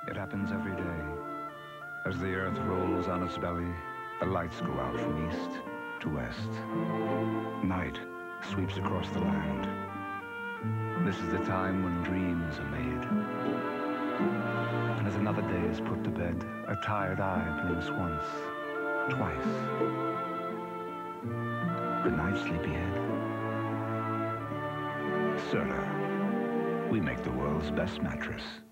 It happens every day. As the earth rolls on its belly, the lights go out from east to west. Night sweeps across the land. This is the time when dreams are made. And as another day is put to bed, a tired eye blinks once, twice. Good night, sleepyhead. Serta, we make the world's best mattress.